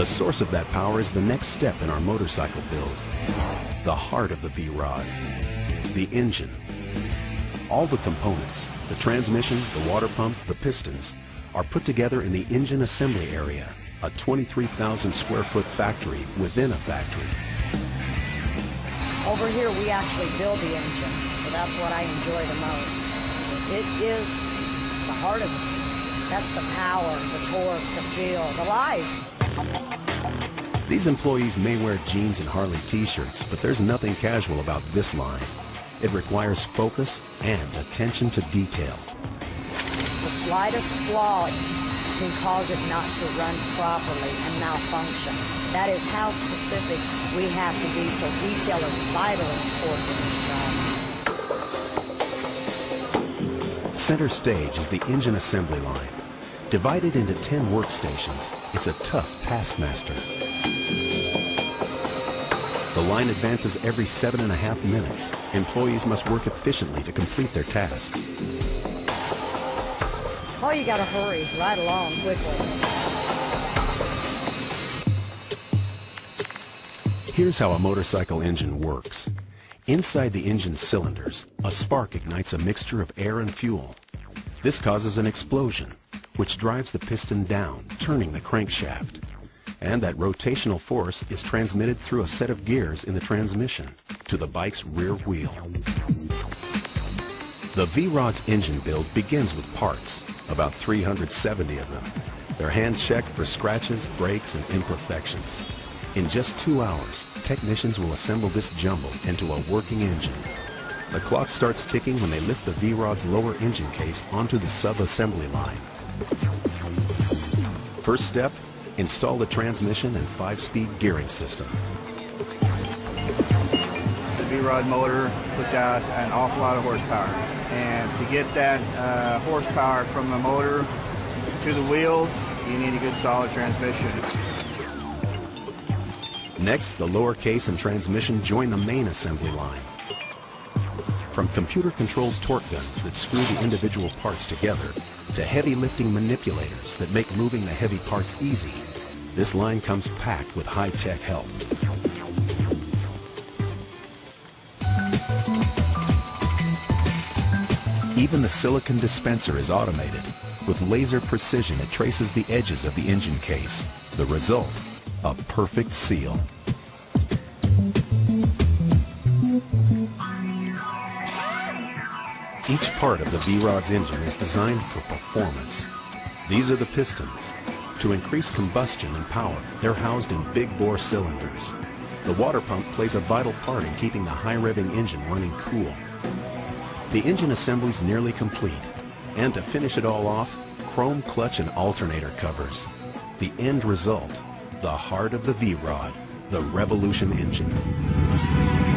source of that power is the next step in our motorcycle build. The heart of the V-Rod, the engine. All the components, the transmission, the water pump, the pistons, are put together in the engine assembly area, a 23,000 square foot factory within a factory. Over here we actually build the engine, so that's what I enjoy the most. It is the heart of it. That's the power, the torque, the feel, the life. These employees may wear jeans and Harley t-shirts, but there's nothing casual about this line. It requires focus and attention to detail. The slightest flaw can cause it not to run properly and malfunction. That is how specific we have to be, so detail is vitally important in this job. Center stage is the engine assembly line. Divided into 10 workstations, it's a tough taskmaster. The line advances every 7.5 minutes. Employees must work efficiently to complete their tasks. Oh, you gotta hurry right along quickly. Here's how a motorcycle engine works. Inside the engine cylinders, a spark ignites a mixture of air and fuel. This causes an explosion, which drives the piston down, turning the crankshaft. And that rotational force is transmitted through a set of gears in the transmission to the bike's rear wheel. The V-Rod's engine build begins with parts, about 370 of them. They're hand-checked for scratches, breaks, and imperfections. In just 2 hours, technicians will assemble this jumble into a working engine. The clock starts ticking when they lift the V-Rod's lower engine case onto the sub-assembly line. First step, install the transmission and 5-speed gearing system. The V-Rod motor puts out an awful lot of horsepower, and to get that horsepower from the motor to the wheels, you need a good solid transmission. Next, the lower case and transmission join the main assembly line. From computer-controlled torque guns that screw the individual parts together to heavy lifting manipulators that make moving the heavy parts easy, this line comes packed with high-tech help. Even the silicon dispenser is automated. With laser precision, it traces the edges of the engine case. The result, a perfect seal. Each part of the V-Rod's engine is designed for performance. These are the pistons. To increase combustion and power, they're housed in big-bore cylinders. The water pump plays a vital part in keeping the high-revving engine running cool. The engine assembly's nearly complete. And to finish it all off, chrome clutch and alternator covers. The end result, the heart of the V-Rod, the Revolution engine.